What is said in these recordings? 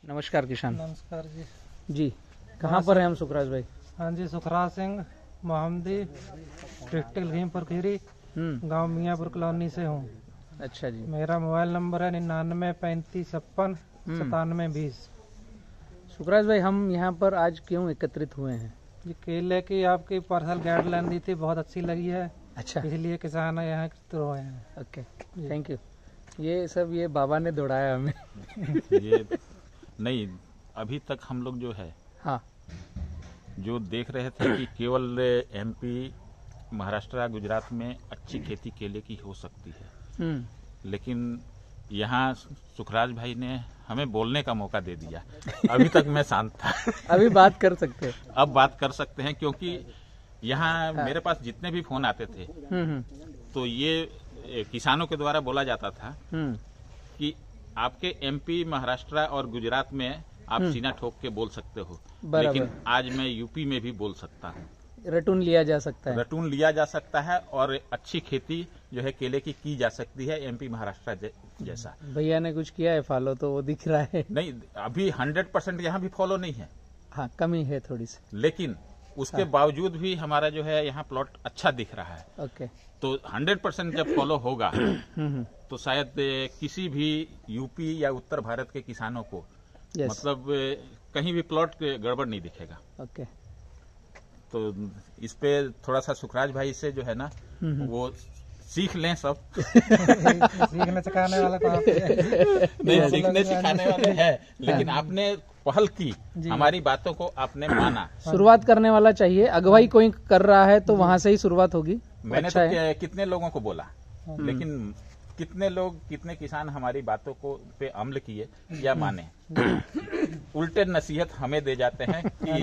नमस्कार किसान। नमस्कार जी। जी कहाँ पर हैं हम सुखराज भाई? हाँ जी, सुखराज सिंह मोहम्मदी, डिस्ट्रिक्ट लखीमपुर खीरी, गांव मियाँपुर कॉलोनी से हूँ। अच्छा जी। मेरा मोबाइल नंबर है 9935569720। सुखराज भाई, हम यहाँ पर आज क्यों एकत्रित हुए हैं? ये केले की आपकी पर्सनल गाइडलाइन दी थी, बहुत अच्छी लगी है। अच्छा, इसलिए किसान यहाँ एकत्रित हुए हैं। Okay, thank you. ये बाबा ने दौड़ाया हमें। ये नहीं, अभी तक हम लोग जो है हाँ, जो देख रहे थे कि केवल एमपी, महाराष्ट्र, गुजरात में अच्छी खेती केले की हो सकती है, लेकिन यहाँ सुखराज भाई ने हमें बोलने का मौका दे दिया। अभी तक मैं शांत था। अभी बात कर सकते हैं। अब बात कर सकते हैं, क्योंकि यहाँ मेरे पास जितने भी फोन आते थे तो ये किसानों के द्वारा बोला जाता था कि आपके एमपी, महाराष्ट्र और गुजरात में आप सीना ठोक के बोल सकते हो, लेकिन आज मैं यूपी में भी बोल सकता हूँ। रटून लिया जा सकता है। रटून लिया जा सकता है और अच्छी खेती जो है केले की जा सकती है एमपी, महाराष्ट्र जैसा। भैया ने कुछ किया है फॉलो, तो वो दिख रहा है। नहीं, अभी 100% यहाँ भी फॉलो नहीं है। हाँ, कमी है थोड़ी सी, लेकिन उसके बावजूद भी हमारा जो है यहाँ प्लॉट अच्छा दिख रहा है। ओके। तो 100% जब फॉलो होगा तो शायद किसी भी यूपी या उत्तर भारत के किसानों को मतलब कहीं भी प्लॉट गड़बड़ नहीं दिखेगा। ओके। तो इस पे थोड़ा सा सुखराज भाई से जो है ना वो सीख लें सब। सीखने सिखाने वाले तो आप नहीं, सीखने सिखाने वाले हैं, लेकिन आपने पहल की, हमारी बातों को आपने माना। शुरुआत करने वाला चाहिए, अगुवाई कोई कर रहा है तो वहाँ से ही शुरुआत होगी। मैंने अच्छा तो कितने लोगों को बोला, लेकिन कितने लोग, कितने किसान हमारी बातों को पे अमल किए या माने। उल्टे नसीहत हमें दे जाते हैं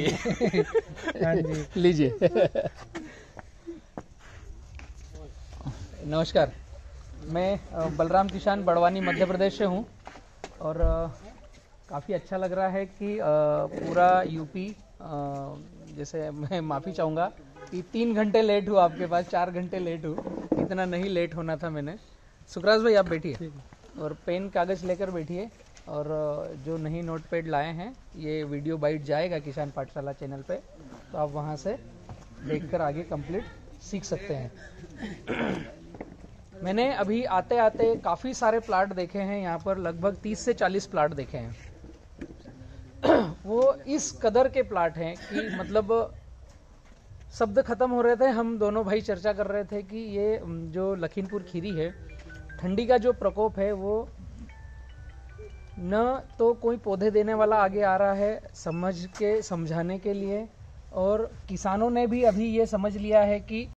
कि लीजिए। नमस्कार, मैं बलराम किसान बड़वानी मध्य प्रदेश से हूँ और काफ़ी अच्छा लग रहा है कि पूरा यूपी, जैसे मैं माफ़ी चाहूँगा कि 3 घंटे लेट हूँ आपके पास, 4 घंटे लेट हूँ, इतना नहीं लेट होना था मैंने। सुखराज भाई आप बैठिए और पेन कागज़ लेकर बैठिए, और जो नहीं नोटपैड लाए हैं ये वीडियो बाइट जाएगा किसान पाठशाला चैनल पे, तो आप वहाँ से देखकर आगे कंप्लीट सीख सकते हैं। मैंने अभी आते आते काफ़ी सारे प्लाट देखे हैं यहाँ पर, लगभग 30 से 40 प्लाट देखे हैं। वो इस कदर के प्लाट हैं कि मतलब शब्द खत्म हो रहे थे। हम दोनों भाई चर्चा कर रहे थे कि ये जो लखीमपुर खीरी है, ठंडी का जो प्रकोप है वो न तो कोई पौधे देने वाला आगे आ रहा है समझ के समझाने के लिए, और किसानों ने भी अभी ये समझ लिया है कि